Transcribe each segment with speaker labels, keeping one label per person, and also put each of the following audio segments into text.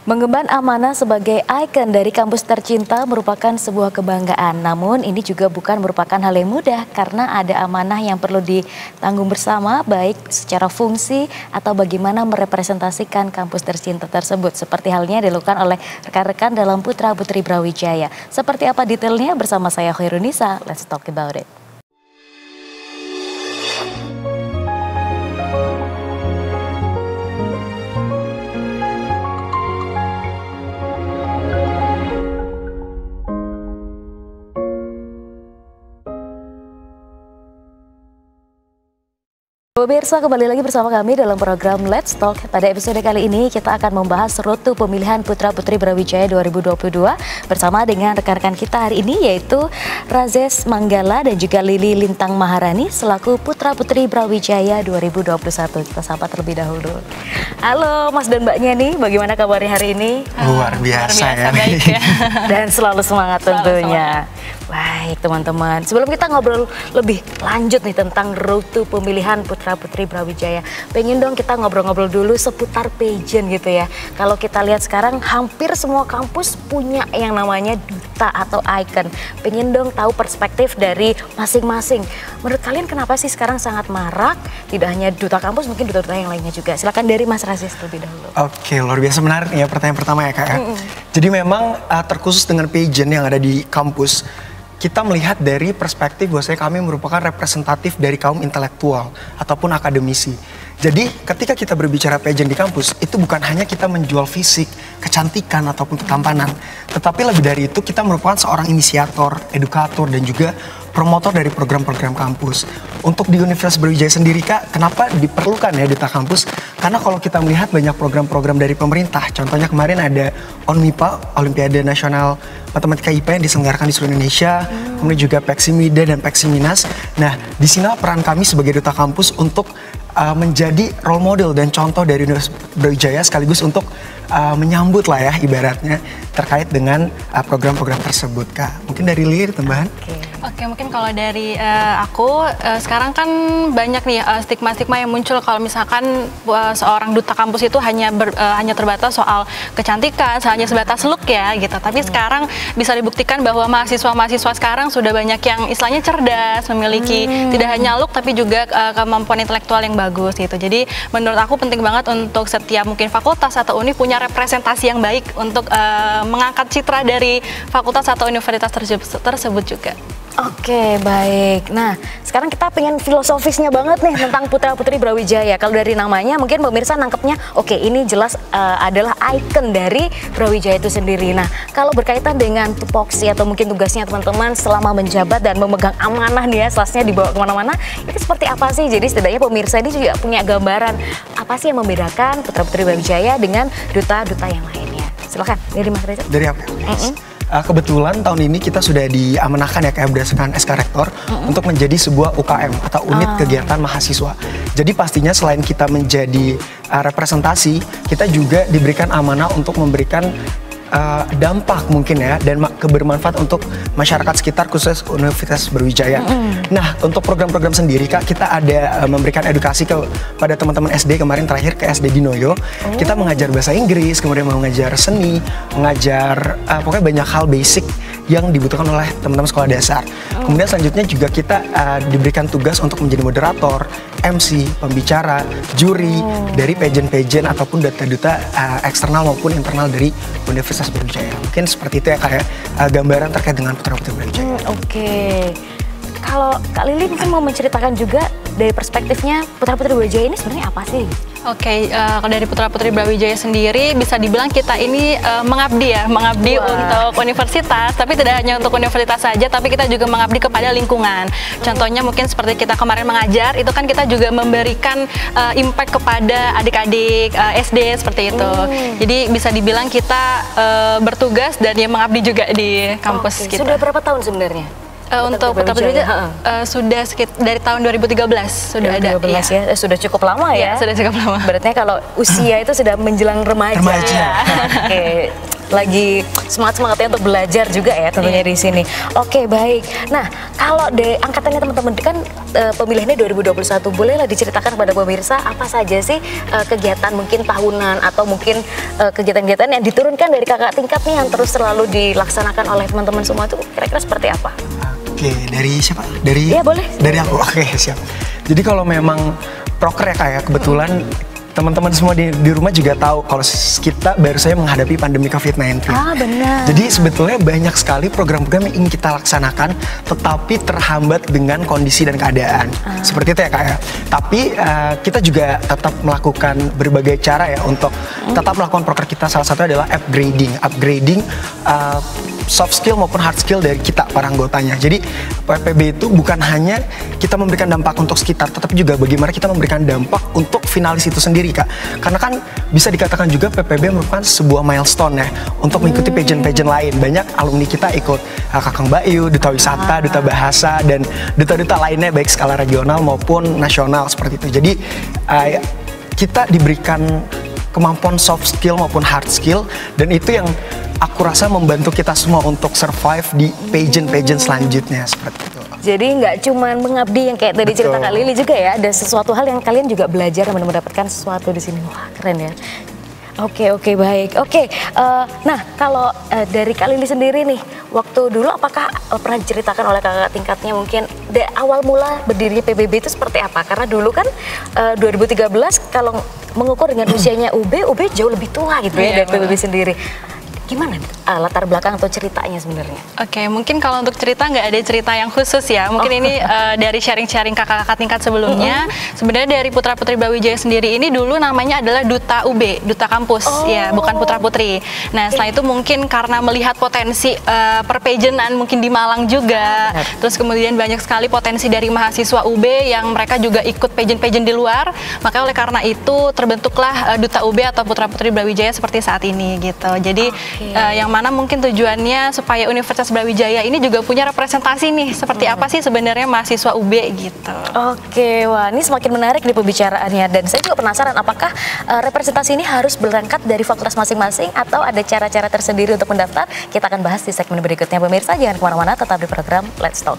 Speaker 1: Mengemban amanah sebagai ikon dari kampus tercinta merupakan sebuah kebanggaan. Namun ini juga bukan merupakan hal yang mudah karena ada amanah yang perlu ditanggung bersama, baik secara fungsi atau bagaimana merepresentasikan kampus tercinta tersebut. Seperti halnya dilakukan oleh rekan-rekan dalam Putra Putri Brawijaya. Seperti apa detailnya bersama saya Khairunisa, let's talk about it. Pemirsa, kembali lagi bersama kami dalam program Let's Talk. Pada episode kali ini kita akan membahas Road to Pemilihan Putra Putri Brawijaya 2022 bersama dengan rekan-rekan kita hari ini, yaitu Razes Manggala dan juga Lili Lintang Maharani selaku Putra Putri Brawijaya 2021. Kita sapa terlebih dahulu. Halo Mas dan Mbaknya nih, bagaimana kabarnya hari ini?
Speaker 2: Luar biasa ya.
Speaker 1: Baik ya. Dan selalu semangat tentunya. Baik teman-teman, sebelum kita ngobrol lebih lanjut nih tentang Road to Pemilihan Putra Putri Brawijaya, pengen dong kita ngobrol-ngobrol dulu seputar pageant gitu ya. Kalau kita lihat sekarang hampir semua kampus punya yang namanya duta atau icon. Pengen dong tahu perspektif dari masing-masing. Menurut kalian kenapa sih sekarang sangat marak? Tidak hanya duta kampus, mungkin duta-duta yang lainnya juga. Silakan dari Mas Razes terlebih dahulu.
Speaker 2: Oke, luar biasa menarik nih ya pertanyaan pertama ya Kak. Jadi memang terkhusus dengan pageant yang ada di kampus, kita melihat dari perspektif bahwasanya kami merupakan representatif dari kaum intelektual ataupun akademisi. Jadi ketika kita berbicara pageant di kampus, itu bukan hanya kita menjual fisik, kecantikan ataupun ketampanan, tetapi lebih dari itu kita merupakan seorang inisiator, edukator dan juga promotor dari program-program kampus. Untuk di Universitas Brawijaya sendiri Kak, kenapa diperlukan ya duta kampus? Karena kalau kita melihat banyak program-program dari pemerintah, contohnya kemarin ada ONMIPA, Olimpiade Nasional Matematika IPA yang diselenggarakan di seluruh Indonesia, kemudian juga Peksimida dan Peksiminas. Nah, di sini peran kami sebagai duta kampus untuk menjadi role model dan contoh dari Universitas Brawijaya sekaligus untuk menyambut lah ya ibaratnya terkait dengan program-program tersebut Kak. Mungkin dari Lili tambahan?
Speaker 3: Oke, mungkin kalau dari aku sekarang kan banyak nih stigma-stigma yang muncul kalau misalkan seorang duta kampus itu hanya terbatas soal kecantikan, hanya sebatas look ya gitu. Tapi sekarang bisa dibuktikan bahwa mahasiswa-mahasiswa sekarang sudah banyak yang istilahnya cerdas, memiliki tidak hanya look tapi juga kemampuan intelektual yang bagus gitu. Jadi menurut aku penting banget untuk setiap mungkin fakultas atau univ punya representasi yang baik untuk mengangkat citra dari fakultas atau universitas tersebut juga.
Speaker 1: Oke, baik. Nah, sekarang kita pengen filosofisnya banget nih tentang Putra Putri Brawijaya. Kalau dari namanya mungkin pemirsa nangkepnya, oke ini jelas adalah ikon dari Brawijaya itu sendiri. Nah, kalau berkaitan dengan tupoksi atau mungkin tugasnya teman-teman selama menjabat dan memegang amanah nih ya, selasnya dibawa kemana-mana, itu seperti apa sih? Jadi setidaknya pemirsa ini juga punya gambaran apa sih yang membedakan Putra Putri Brawijaya dengan duta-duta yang lainnya. Silakan, dari Mas Reza.
Speaker 2: Dari apa? Kebetulan tahun ini kita sudah diamanahkan ya kayak berdasarkan SK Rektor untuk menjadi sebuah UKM atau unit kegiatan mahasiswa. Jadi pastinya selain kita menjadi representasi, kita juga diberikan amanah untuk memberikan dampak mungkin ya dan kebermanfaat untuk masyarakat sekitar khusus Universitas Brawijaya. Nah, untuk program-program sendiri Kak, kita ada memberikan edukasi kepada teman-teman SD kemarin terakhir ke SD Dinoyo. Kita mengajar bahasa Inggris, kemudian mengajar seni, mengajar pokoknya banyak hal basic yang dibutuhkan oleh teman-teman sekolah dasar. Kemudian selanjutnya juga kita diberikan tugas untuk menjadi moderator, MC, pembicara, juri dari pageant-pageant ataupun duta-duta eksternal maupun internal dari Universitas Brawijaya. Mungkin seperti itu ya kayak gambaran terkait dengan Putra Putri Brawijaya.
Speaker 1: Oke. Kalau Kak Lili mungkin mau menceritakan juga dari perspektifnya Putra Putri Brawijaya ini sebenarnya apa sih?
Speaker 3: Oke, kalau dari Putra Putri Brawijaya sendiri bisa dibilang kita ini mengabdi untuk universitas, tapi tidak hanya untuk universitas saja, tapi kita juga mengabdi kepada lingkungan. Contohnya mungkin seperti kita kemarin mengajar, itu kan kita juga memberikan impact kepada adik-adik SD seperti itu. Jadi bisa dibilang kita bertugas dan yang mengabdi juga di kampus kita.
Speaker 1: Sudah berapa tahun sebenarnya?
Speaker 3: Untuk Putra Putri sudah dari tahun 2013 sudah ada.
Speaker 1: Ya, sudah cukup lama ya.
Speaker 3: Sudah cukup lama.
Speaker 1: Berarti kalau usia itu sudah menjelang remaja.
Speaker 2: Remaja.
Speaker 1: Oke. lagi semangat-semangatnya untuk belajar juga ya tentunya di sini. Oke, baik. Nah, kalau dari angkatannya teman-teman kan pemilihannya 2021, bolehlah diceritakan kepada pemirsa apa saja sih kegiatan mungkin tahunan atau mungkin kegiatan-kegiatan yang diturunkan dari kakak tingkat nih yang terus selalu dilaksanakan oleh teman-teman semua itu kira-kira seperti apa?
Speaker 2: Oke, dari siapa? Dari
Speaker 1: ya, boleh.
Speaker 2: Dari aku. Oke, siap. Jadi kalau memang proker ya kayak kebetulan teman-teman semua di rumah juga tahu kalau kita baru saja menghadapi pandemi COVID-19.
Speaker 1: Ah, benar.
Speaker 2: Jadi sebetulnya banyak sekali program-program yang ingin kita laksanakan, tetapi terhambat dengan kondisi dan keadaan. Seperti itu ya Kak ya. Tapi kita juga tetap melakukan berbagai cara ya untuk tetap melakukan proker kita. Salah satu adalah upgrading soft skill maupun hard skill dari kita para anggotanya. Jadi PPB itu bukan hanya kita memberikan dampak untuk sekitar, tetapi juga bagaimana kita memberikan dampak untuk finalis itu sendiri Kak. Karena kan bisa dikatakan juga PPB merupakan sebuah milestone ya untuk mengikuti pageant-pageant lain. Banyak alumni kita ikut Kakang Bayu, Duta Wisata, Duta Bahasa, dan duta-duta lainnya baik skala regional maupun nasional seperti itu. Jadi kita diberikan kemampuan soft skill maupun hard skill, dan itu yang aku rasa membantu kita semua untuk survive di pageant-pageant selanjutnya seperti itu.
Speaker 1: Jadi nggak cuma mengabdi yang kayak tadi cerita Kak Lili juga ya, ada sesuatu hal yang kalian juga belajar dan mendapatkan sesuatu di sini. Wah, keren ya. Oke, baik. Nah kalau dari Kak Lili sendiri nih, waktu dulu apakah pernah diceritakan oleh kakak tingkatnya mungkin dari awal mula berdirinya PBB itu seperti apa? Karena dulu kan 2013 kalau mengukur dengan usianya UB jauh lebih tua gitu ya dari PBB sendiri. Gimana latar belakang atau ceritanya sebenarnya?
Speaker 3: Oke, mungkin kalau untuk cerita nggak ada cerita yang khusus ya. Mungkin ini dari sharing-sharing kakak-kakak tingkat sebelumnya. Sebenarnya dari Putra Putri Brawijaya sendiri ini dulu namanya adalah Duta UB, Duta Kampus, ya bukan Putra Putri. Nah setelah itu mungkin karena melihat potensi perpageantan mungkin di Malang juga, terus kemudian banyak sekali potensi dari mahasiswa UB yang mereka juga ikut pageant-pageant di luar. Maka oleh karena itu terbentuklah Duta UB atau Putra Putri Brawijaya seperti saat ini gitu. Jadi yang mana mungkin tujuannya supaya Universitas Brawijaya ini juga punya representasi nih seperti apa sih sebenarnya mahasiswa UB gitu.
Speaker 1: Oke, wah ini semakin menarik nih pembicaraannya, dan saya juga penasaran apakah representasi ini harus berangkat dari fakultas masing-masing atau ada cara-cara tersendiri untuk mendaftar? Kita akan bahas di segmen berikutnya pemirsa, jangan kemana-mana, tetap di program Let's Talk.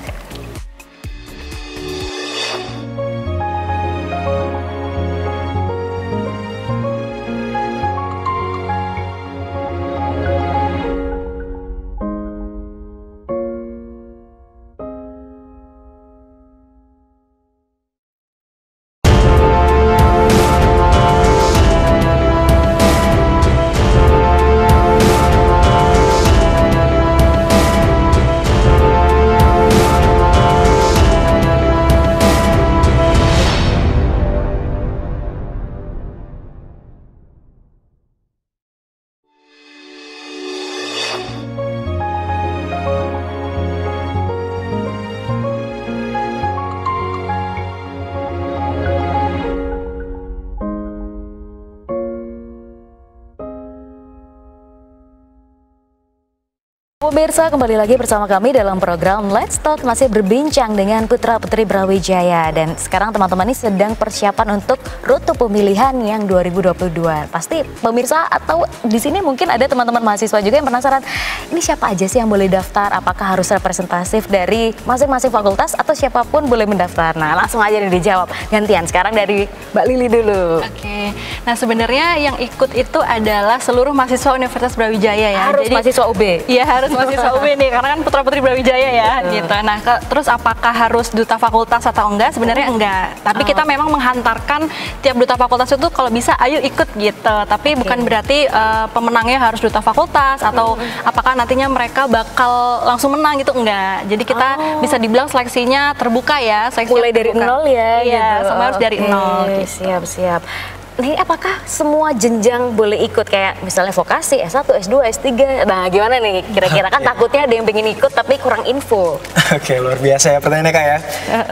Speaker 1: Pemirsa, kembali lagi bersama kami dalam program Let's Talk, masih berbincang dengan Putra Putri Brawijaya, dan sekarang teman-teman ini sedang persiapan untuk rute pemilihan yang 2022. Pasti pemirsa atau di sini mungkin ada teman-teman mahasiswa juga yang penasaran, ini siapa aja sih yang boleh daftar? Apakah harus representatif dari masing-masing fakultas atau siapapun boleh mendaftar? Nah, langsung aja nih dijawab. Gantian sekarang dari Mbak Lili dulu.
Speaker 3: Oke. Nah, sebenarnya yang ikut itu adalah seluruh mahasiswa Universitas Brawijaya ya.
Speaker 1: Harus
Speaker 3: jadi,
Speaker 1: mahasiswa UB?
Speaker 3: Iya, harus mahasiswa UB nih, karena kan Putra Putri Brawijaya ya gitu. Nah terus apakah harus duta fakultas atau enggak? Sebenarnya enggak, tapi kita memang menghantarkan tiap duta fakultas itu kalau bisa ayo ikut gitu, tapi bukan berarti pemenangnya harus duta fakultas atau apakah nantinya mereka bakal langsung menang gitu, enggak. Jadi kita bisa dibilang seleksinya terbuka ya, seleksinya
Speaker 1: mulai dari nol ya.
Speaker 3: Iya,
Speaker 1: gitu.
Speaker 3: semua harus dari nol gitu.
Speaker 1: Siap. Nih, apakah semua jenjang boleh ikut kayak misalnya vokasi, S1, S2, S3? Nah, gimana nih kira-kira, kan takutnya ada yang pengen ikut tapi kurang info.
Speaker 2: Oke, luar biasa ya pertanyaannya Kak ya.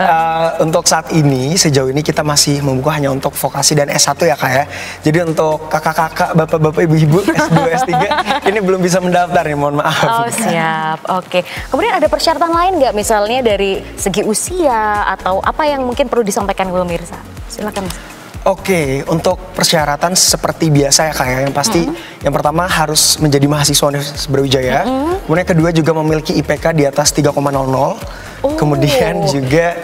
Speaker 2: Untuk saat ini, sejauh ini kita masih membuka hanya untuk vokasi dan S1 ya Kak ya. Jadi untuk kakak-kakak, bapak-bapak, ibu-ibu S2, S3 ini belum bisa mendaftar nih, mohon maaf.
Speaker 1: Oh siap, oke. Kemudian ada persyaratan lain nggak, misalnya dari segi usia atau apa yang mungkin perlu disampaikan ke pemirsa? Silakan Mas.
Speaker 2: Oke, untuk persyaratan seperti biasa ya Kak ya, yang pasti yang pertama harus menjadi mahasiswa Universitas Brawijaya, kemudian kedua juga memiliki IPK di atas 3,00, kemudian juga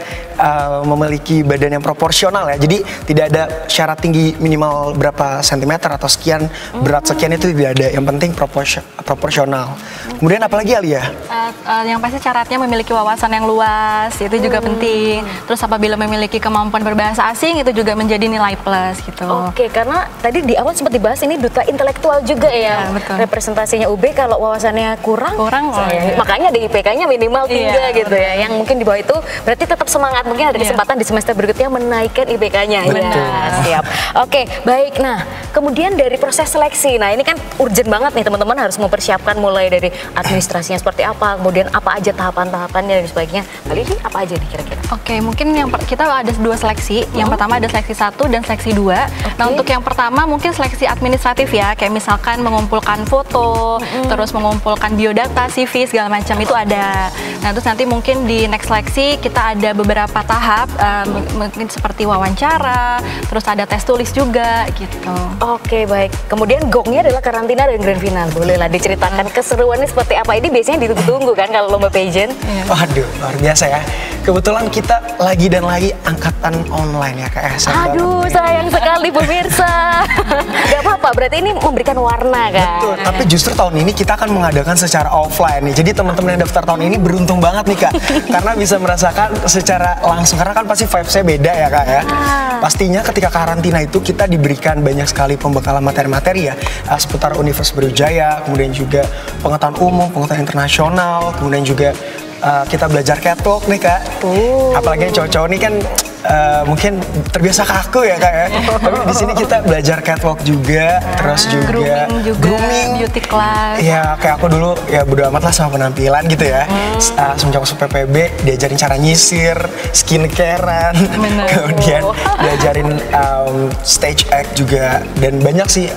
Speaker 2: memiliki badan yang proporsional ya, jadi tidak ada syarat tinggi minimal berapa sentimeter atau sekian, berat sekian itu tidak ada, yang penting proporsional. Kemudian apalagi Alia?
Speaker 3: Yang pasti syaratnya memiliki wawasan yang luas, itu juga penting. Terus apabila memiliki kemampuan berbahasa asing, itu juga menjadi nilai plus gitu.
Speaker 1: Oke, karena tadi di awal sempat dibahas ini duta intelektual juga ya,
Speaker 3: betul.
Speaker 1: Representasinya UB kalau wawasannya kurang
Speaker 3: iya.
Speaker 1: makanya di IPK-nya minimal 3 gitu ya, yang mungkin di bawah itu berarti tetap semangat, mungkin ada kesempatan di semester berikutnya menaikkan IPK-nya. Ya, siap. Oke, baik. Nah, kemudian dari proses seleksi, nah ini kan urgent banget nih teman-teman, harus mempersiapkan mulai dari administrasinya seperti apa, kemudian apa aja tahapan-tahapannya dan sebagainya. Kali ini apa aja nih kira-kira?
Speaker 3: Oke, mungkin kita ada 2 seleksi. Yang pertama ada seleksi 1 dan seleksi 2. Nah, untuk yang pertama mungkin seleksi administratif ya, kayak misalkan mengumpulkan foto, terus mengumpulkan biodata, CV segala macam itu ada. Nah, terus nanti mungkin di next seleksi kita ada beberapa tahap, mungkin seperti wawancara, terus ada tes tulis juga gitu.
Speaker 1: Oke, baik. Kemudian gongnya adalah karantina dan grand final. Bolehlah diceritakan keseruannya seperti apa? Ini biasanya ditunggu-tunggu kan kalau lomba pageant?
Speaker 2: Waduh, luar biasa ya. Kebetulan kita lagi angkatan online ya Kak.
Speaker 1: Aduh, sayang sekali pemirsa. Gak apa-apa, berarti ini memberikan warna kan?
Speaker 2: Betul, tapi justru tahun ini kita akan mengadakan secara offline nih. Jadi teman-teman yang daftar tahun ini beruntung banget nih Kak. Karena bisa merasakan secara langsung, karena kan pasti vibes-nya beda ya Kak ya. Pastinya ketika karantina itu kita diberikan banyak sekali pembekalan materi-materi ya, seputar Universitas Brawijaya, kemudian juga pengetahuan umum, pengetahuan internasional, kemudian juga kita belajar catwalk nih Kak. Apalagi yang cowok-cowok nih kan mungkin terbiasa kaku ya Kak ya. Tapi di sini kita belajar catwalk juga, terus juga grooming,
Speaker 3: beauty class.
Speaker 2: Ya kayak aku dulu ya bodo amat lah sama penampilan gitu ya. Semenjak masuk PPB diajarin cara nyisir, skincarean, kemudian diajarin stage act juga, dan banyak sih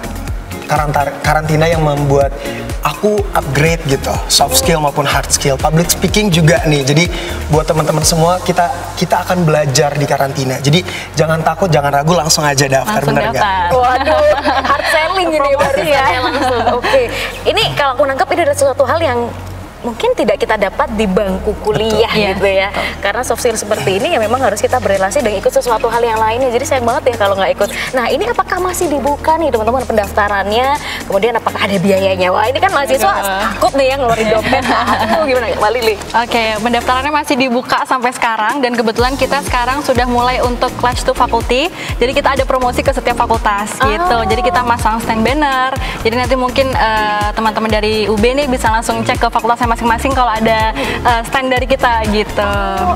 Speaker 2: karantina yang membuat aku upgrade gitu, soft skill maupun hard skill, public speaking juga nih. Jadi buat teman-teman semua kita akan belajar di karantina. Jadi jangan takut, jangan ragu, langsung aja daftar, bener nggak?
Speaker 1: Waduh, hard selling ini baru ya langsung. Oke, ini kalau aku nangkep ini adalah sesuatu hal yang mungkin tidak kita dapat di bangku kuliah gitu ya. Karena soft skill seperti ini ya memang harus kita berrelasi dan ikut sesuatu hal yang lainnya. Jadi sayang banget ya kalau nggak ikut. Nah, ini apakah masih dibuka nih teman-teman pendaftarannya? Kemudian apakah ada biayanya? Wah, ini kan mahasiswa takut nih yang ngeluarin dompet. Aduh, gimana Mbak Lili?
Speaker 3: Oke, pendaftarannya masih dibuka sampai sekarang, dan kebetulan kita sekarang sudah mulai untuk Clash to Faculty. Jadi kita ada promosi ke setiap fakultas gitu. Jadi kita masang stand banner. Jadi nanti mungkin teman-teman dari UB nih bisa langsung cek ke fakultasnya masing-masing kalau ada stand dari kita gitu.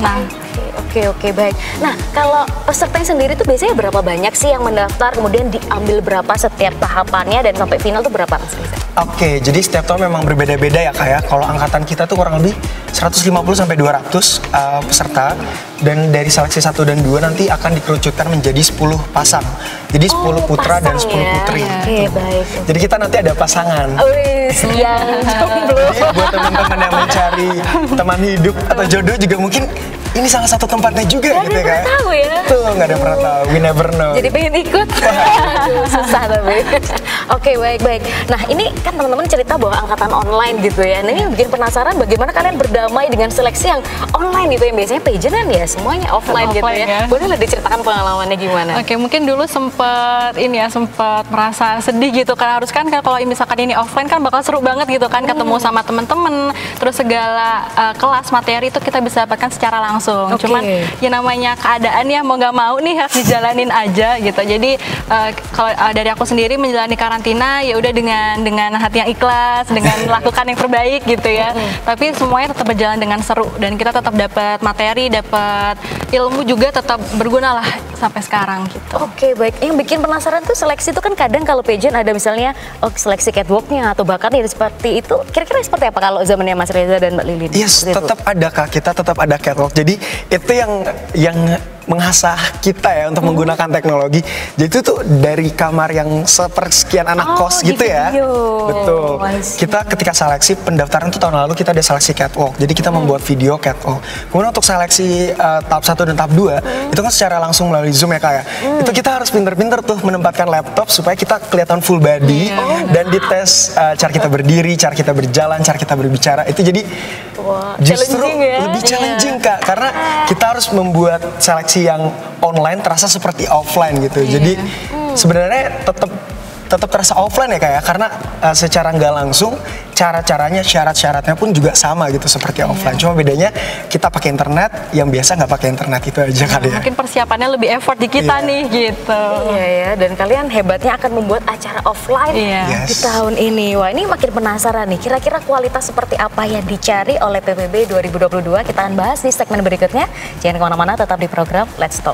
Speaker 1: Oke, baik. Nah, kalau pesertanya sendiri tuh biasanya berapa banyak sih yang mendaftar, kemudian diambil berapa setiap tahapannya, dan sampai final tuh berapa Mas Riza?
Speaker 2: Oke, jadi setiap tahun memang berbeda-beda ya Kak ya. Kalau angkatan kita tuh kurang lebih 150 sampai 200 peserta, dan dari seleksi 1 dan 2 nanti akan dikerucutkan menjadi 10 pasang. Jadi 10 putra dan 10 putri.
Speaker 1: Oke, baik.
Speaker 2: Jadi kita nanti ada pasangan.
Speaker 1: Yang jomblo.
Speaker 2: Jadi buat teman-teman yang mencari teman hidup atau jodoh juga mungkin ini salah satu tempatnya juga gitu ya Kak.
Speaker 1: Tahu ya.
Speaker 2: Tuh, nggak ada yang pernah tahu. We never know.
Speaker 1: Jadi pengen ikut. Aduh, susah tapi. Oke, baik. Nah, ini kan teman-teman cerita bahwa angkatan online gitu ya. Nah, ini bikin penasaran bagaimana kalian berdamai dengan seleksi yang online gitu, yang biasanya pageant kan ya semuanya offline gitu ya. Bolehlah diceritakan pengalamannya gimana?
Speaker 3: Oke, mungkin dulu sempat merasa sedih gitu kan, harus kan kalau misalkan ini offline kan bakal seru banget gitu kan, ketemu sama teman-teman, terus segala kelas materi itu kita bisa dapatkan secara langsung. Cuman ya namanya keadaan ya mau nggak mau nih harus dijalanin aja gitu. Jadi kalau dari aku sendiri menjalani karantina ya udah dengan hati yang ikhlas, dengan melakukan yang terbaik gitu ya. Tapi semuanya tetap berjalan dengan seru, dan kita tetap dapat materi, dapat ilmu juga, tetap berguna lah sampai sekarang gitu.
Speaker 1: Oke, baik. Yang bikin penasaran tuh seleksi itu kan kadang kalau pageant ada misalnya seleksi catwalknya atau bahkan ya seperti itu. Kira-kira seperti apa kalau zamannya Mas Reza dan Mbak Lili?
Speaker 2: Yes, tetap ada Kak, kita tetap ada catwalk. Jadi itu yang mengasah kita ya untuk menggunakan teknologi. Jadi itu tuh dari kamar yang sepersekian anak kos gitu ya. Betul. Kita ketika seleksi pendaftaran tuh tahun lalu kita ada seleksi catwalk. Jadi kita membuat video catwalk. Kemudian untuk seleksi tahap 1 dan tahap 2 itu kan secara langsung melalui Zoom ya Kak ya. Itu kita harus pinter-pinter tuh menempatkan laptop supaya kita kelihatan full body dan dites cara kita berdiri, cara kita berjalan, cara kita berbicara. Itu jadi justru lebih challenging Kak, karena kita harus membuat seleksi yang online terasa seperti offline gitu. Jadi sebenarnya tetap terasa offline ya Kak ya, karena secara nggak langsung cara-caranya, syarat-syaratnya pun juga sama gitu seperti offline. Cuma bedanya kita pakai internet, yang biasa nggak pakai internet itu aja kali ya.
Speaker 3: Mungkin persiapannya lebih effort di kita nih gitu.
Speaker 1: Iya ya, dan kalian hebatnya akan membuat acara offline di tahun ini. Wah, ini makin penasaran nih, kira-kira kualitas seperti apa yang dicari oleh PPB 2022? Kita akan bahas di segmen berikutnya. Jangan kemana-mana, tetap di program Let's Talk.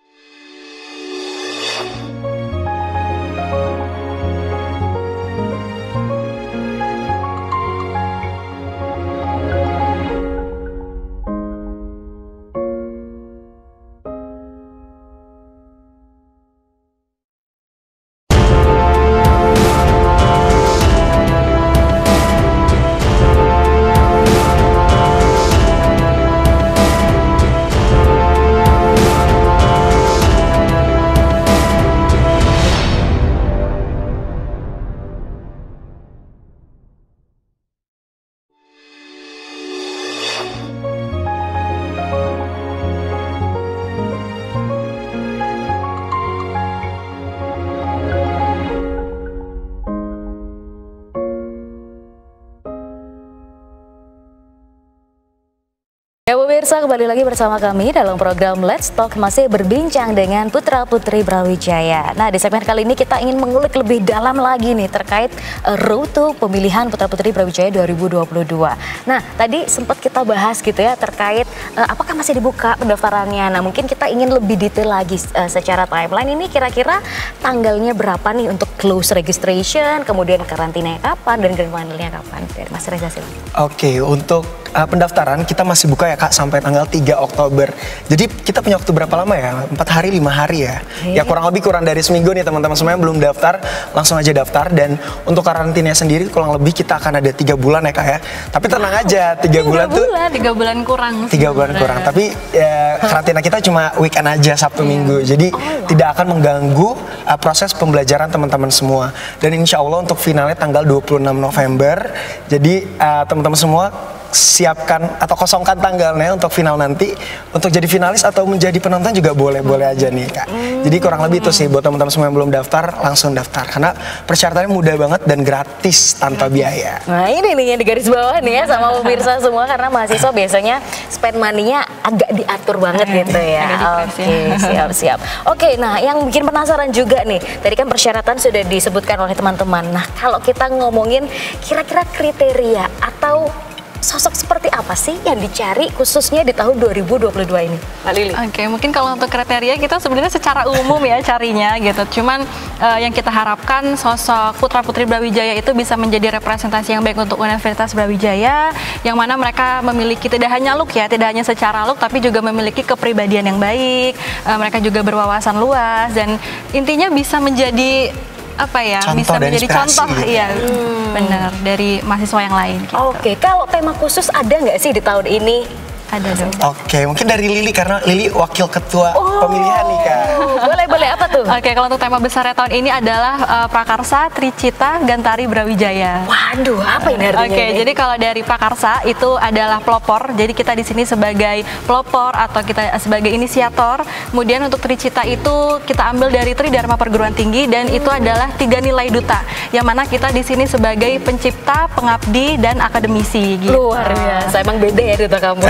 Speaker 1: Ya pemirsa, kembali lagi bersama kami dalam program Let's Talk, masih berbincang dengan putra-putri Brawijaya. Nah, di segmen kali ini kita ingin mengulik lebih dalam lagi nih terkait road to pemilihan putra-putri Brawijaya 2022. Nah, tadi sempat kita bahas gitu ya terkait apakah masih dibuka pendaftarannya. Nah, mungkin kita ingin lebih detail lagi secara timeline ini, kira-kira tanggalnya berapa nih untuk close registration, kemudian karantinanya kapan dan grand finalnya kapan? Dari Mas Reza silakan.
Speaker 2: Oke, untuk pendaftaran kita masih buka ya Kak sampai tanggal 3 Oktober. Jadi kita punya waktu berapa lama ya? 4 hari, 5 hari ya. Ya kurang dari seminggu nih teman-teman semua yang belum daftar, langsung aja daftar. Dan untuk karantinanya sendiri kurang lebih kita akan ada 3 bulan ya Kak ya. Tapi tenang aja, 3 bulan tuh
Speaker 3: 3 bulan kurang.
Speaker 2: 3 bulan kurang. Tapi ya, karantina kita cuma weekend aja, Sabtu Minggu. Jadi tidak akan mengganggu proses pembelajaran teman-teman semua. Dan insya Allah untuk finalnya tanggal 26 November. Jadi teman-teman semua siapkan atau kosongkan tanggalnya untuk final nanti. Untuk jadi finalis atau menjadi penonton juga boleh aja nih Kak. Jadi kurang lebih itu sih buat teman-teman semua yang belum daftar, langsung daftar karena persyaratannya mudah banget dan gratis tanpa biaya.
Speaker 1: Nah, ini nih yang di garis bawah nih ya sama pemirsa semua, karena mahasiswa biasanya spend money-nya agak diatur banget gitu ya. Oke, siap. Oke, nah yang bikin penasaran juga nih, tadi kan persyaratan sudah disebutkan oleh teman-teman. Nah, kalau kita ngomongin kira-kira kriteria atau sosok seperti apa sih yang dicari khususnya di tahun 2022 ini, Mbak Lili?
Speaker 3: Oke, mungkin kalau untuk kriteria kita sebenarnya secara umum ya carinya gitu. Cuman yang kita harapkan sosok putra-putri Brawijaya itu bisa menjadi representasi yang baik untuk Universitas Brawijaya, yang mana mereka memiliki tidak hanya look ya, tidak hanya secara look, tapi juga memiliki kepribadian yang baik. Mereka juga berwawasan luas dan intinya bisa menjadi apa ya,
Speaker 2: contoh
Speaker 3: bisa menjadi contoh
Speaker 2: gitu.
Speaker 3: Iya, benar, dari mahasiswa yang lain gitu.
Speaker 1: Oke, kalau tema khusus ada nggak sih di tahun ini?
Speaker 3: Ada dong.
Speaker 2: Oke, mungkin dari Lili karena Lili wakil ketua pemilihan nih Kak.
Speaker 1: Boleh apa tuh?
Speaker 3: Oke, kalau untuk tema besarnya tahun ini adalah Prakarsa Tricita Gantari Brawijaya.
Speaker 1: Waduh, apa ini artinya?
Speaker 3: Oke, jadi kalau dari Prakarsa itu adalah pelopor. Jadi kita di sini sebagai pelopor atau kita sebagai inisiator. Kemudian untuk Tricita itu kita ambil dari Tridharma Perguruan Tinggi dan itu adalah 3 nilai duta. Yang mana kita di sini sebagai pencipta, pengabdi dan akademisi gitu.
Speaker 1: Luar biasa, emang beda ya duta kamu.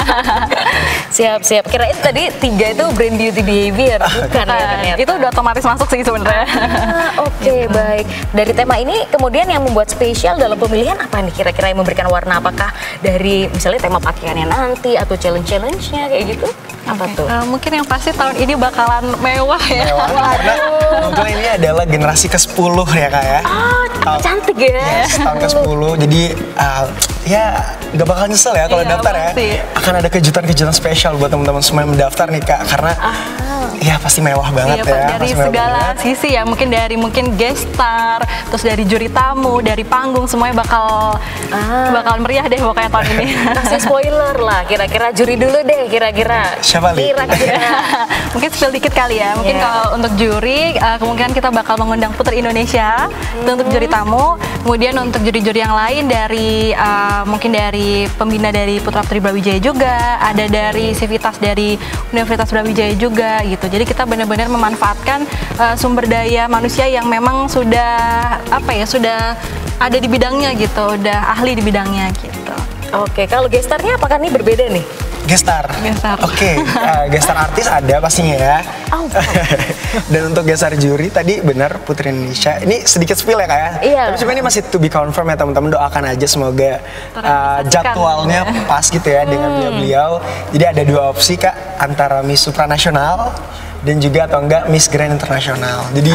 Speaker 1: Siap. Kirain tadi 3 itu brand beauty behavior, bukan ya ternyata.
Speaker 3: Itu udah otomatis masuk sih sebenarnya.
Speaker 1: Oke, baik. Dari tema ini kemudian yang membuat spesial dalam pemilihan apa nih kira-kira yang memberikan warna? Apakah dari misalnya tema pakaiannya nanti atau challenge-nya kayak gitu? Apa tuh?
Speaker 3: Mungkin yang pasti tahun ini bakalan mewah ya.
Speaker 2: Karena kebetulan ini adalah generasi ke-10 ya Kak ya.
Speaker 1: Cantik ya.
Speaker 2: Yes, tahun ke-10. Jadi ya nggak bakal nyesel ya kalau daftar ya.
Speaker 3: Pasti.
Speaker 2: Akan ada kejutan-kejutan spesial buat teman-teman semua yang mendaftar nih Kak, karena ya pasti mewah banget
Speaker 3: Iya,
Speaker 2: ya.
Speaker 3: dari segala sisi ya, mungkin guest star, terus dari juri tamu, dari panggung, semuanya bakal meriah deh pokoknya tahun ini.
Speaker 1: Kasih spoiler lah, kira-kira juri dulu deh, kira-kira.
Speaker 2: Siapa, Li?
Speaker 1: Kira-kira.
Speaker 3: Mungkin spill dikit kali ya. Mungkin kalau untuk juri, kemungkinan kita bakal mengundang Putri Indonesia itu untuk juri tamu. Kemudian untuk juri-juri yang lain dari mungkin dari pembina dari Putra Putri Brawijaya juga, ada dari Sivitas dari Universitas Brawijaya juga gitu. Jadi kita benar-benar memanfaatkan sumber daya manusia yang memang sudah sudah ada di bidangnya gitu, udah ahli di bidangnya gitu.
Speaker 1: Oke, kalau gestarnya apakah nih berbeda nih?
Speaker 2: Gestar. Oke, gestar artis ada pastinya ya.
Speaker 1: Oh.
Speaker 2: Dan untuk gestar juri tadi benar Putri Indonesia. Ini sedikit spill ya Kak ya.
Speaker 1: Iya.
Speaker 2: Tapi sebenarnya ini masih to be confirm ya teman-teman, doakan aja semoga jadwalnya pas gitu ya dengan beliau-beliau. Jadi ada 2 opsi Kak, antara Miss Supranasional dan juga atau enggak Miss Grand Internasional. Jadi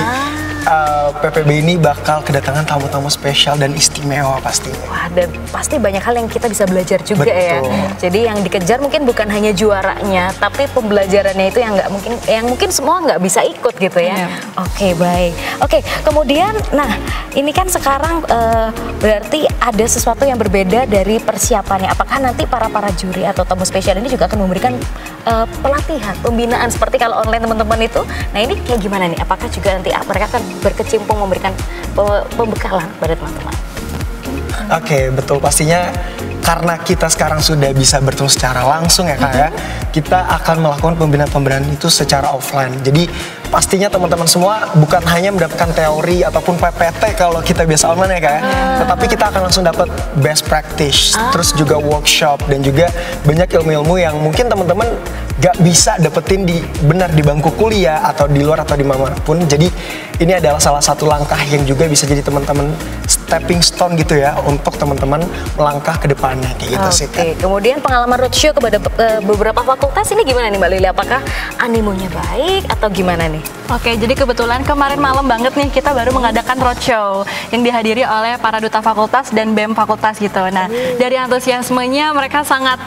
Speaker 2: PPB ini bakal kedatangan tamu-tamu spesial dan istimewa pastinya.
Speaker 1: Wah, dan pasti banyak hal yang kita bisa belajar juga.
Speaker 2: Betul.
Speaker 1: Ya. Jadi yang dikejar mungkin bukan hanya juaranya, tapi pembelajarannya itu yang mungkin semua nggak bisa ikut gitu ya. Oke, baik. Oke, kemudian, nah ini kan sekarang berarti ada sesuatu yang berbeda dari persiapannya. Apakah nanti para juri atau tamu spesial ini juga akan memberikan pelatihan, pembinaan seperti kalau online teman-teman itu? Nah ini kayak gimana nih? Apakah juga nanti mereka akan berkecimpung memberikan pembekalan pada teman-teman?
Speaker 2: Oke, betul, pastinya karena kita sekarang sudah bisa bertemu secara langsung ya Kak ya, kita akan melakukan pembinaan-pembinaan itu secara offline. Jadi pastinya teman-teman semua bukan hanya mendapatkan teori ataupun PPT kalau kita biasa online ya Kak ya, tetapi kita akan langsung dapat best practice, terus juga workshop dan juga banyak ilmu-ilmu yang mungkin teman-teman gak bisa dapetin benar di bangku kuliah atau di luar atau di manapun. Jadi ini adalah salah satu langkah yang juga bisa jadi teman-teman stepping stone gitu ya untuk teman-teman melangkah ke depannya kayak gitu sih.
Speaker 1: Oke, kemudian pengalaman roadshow kepada beberapa fakultas ini gimana nih Mbak Lili? Apakah animonya baik atau gimana nih?
Speaker 3: Oke, jadi kebetulan kemarin malam banget nih kita baru mengadakan roadshow yang dihadiri oleh para duta fakultas dan BEM fakultas gitu. Nah, dari antusiasmenya mereka sangat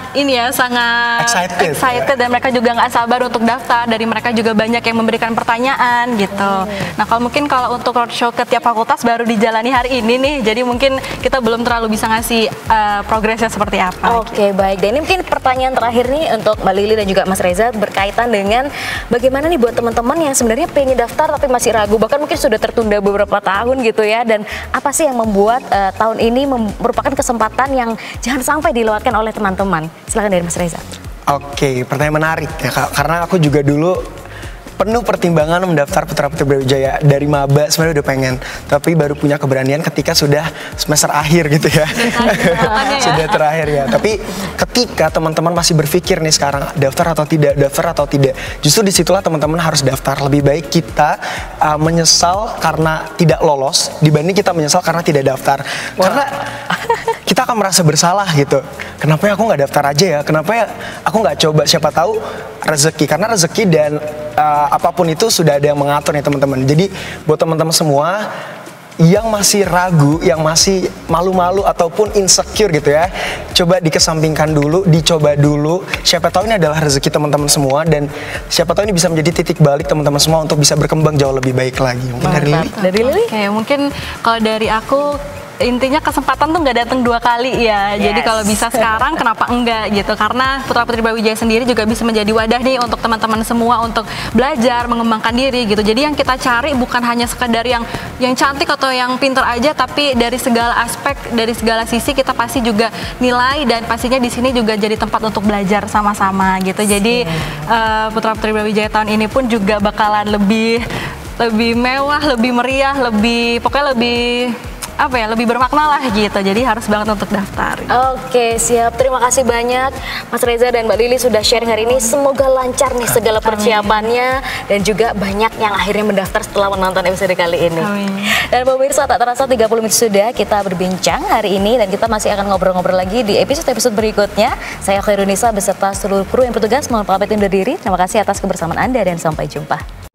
Speaker 3: excited dan mereka juga nggak sabar untuk daftar. Dari mereka juga banyak yang memberikan pertanyaan gitu. Nah, kalau untuk roadshow ke tiap fakultas baru dijalani hari ini nih, jadi mungkin kita belum terlalu bisa ngasih progresnya seperti apa.
Speaker 1: Oke, baik. Dan ini mungkin pertanyaan terakhir nih untuk Mbak Lili dan juga Mas Reza berkaitan dengan bagaimana nih buat teman-teman yang sebenarnya pengen daftar tapi masih ragu, bahkan mungkin sudah tertunda beberapa tahun gitu ya, dan apa sih yang membuat tahun ini merupakan kesempatan yang jangan sampai dilewatkan oleh teman-teman? Silakan dari Mas Reza.
Speaker 2: Oke, pertanyaan menarik ya Kak, karena aku juga dulu penuh pertimbangan mendaftar Putra Putri Brawijaya. Dari maba sebenarnya udah pengen, tapi baru punya keberanian ketika sudah semester akhir gitu ya. Sudah terakhir ya. Tapi ketika teman-teman masih berpikir nih sekarang daftar atau tidak, justru disitulah teman-teman harus daftar. Lebih baik kita menyesal karena tidak lolos dibanding kita menyesal karena tidak daftar. Karena kita akan merasa bersalah gitu. Kenapa ya aku nggak daftar aja ya? Kenapa ya aku nggak coba? Siapa tahu rezeki. Karena rezeki dan apapun itu sudah ada yang mengatur nih teman-teman. Jadi buat teman-teman semua yang masih ragu, yang masih malu-malu ataupun insecure gitu ya, coba dikesampingkan dulu, dicoba dulu. Siapa tahu ini adalah rezeki teman-teman semua, dan siapa tahu ini bisa menjadi titik balik teman-teman semua untuk bisa berkembang jauh lebih baik lagi. Mungkin dari Lili?
Speaker 1: Dari Lili?
Speaker 3: Oke, mungkin kalau dari aku, intinya kesempatan tuh nggak datang 2 kali ya. Jadi kalau bisa sekarang kenapa enggak gitu, karena Putra Putri Brawijaya sendiri juga bisa menjadi wadah nih untuk teman-teman semua untuk belajar, mengembangkan diri gitu. Jadi yang kita cari bukan hanya sekedar yang cantik atau yang pinter aja, tapi dari segala aspek, dari segala sisi kita pasti juga nilai, dan pastinya di sini juga jadi tempat untuk belajar sama-sama gitu. Jadi Putra Putri Brawijaya tahun ini pun juga bakalan lebih mewah, lebih meriah, pokoknya lebih bermakna lah gitu. Jadi harus banget untuk daftar.
Speaker 1: Oke, siap. Terima kasih banyak Mas Reza dan Mbak Lili sudah sharing hari ini. Semoga lancar nih segala persiapannya, dan juga banyak yang akhirnya mendaftar setelah menonton episode kali ini.
Speaker 3: Amin.
Speaker 1: Dan pemirsa, tak terasa 30 menit sudah kita berbincang hari ini, dan kita masih akan ngobrol-ngobrol lagi di episode-episode berikutnya. Saya Khairunisa beserta seluruh kru yang bertugas mohon pamit undur diri. Terima kasih atas kebersamaan Anda dan sampai jumpa.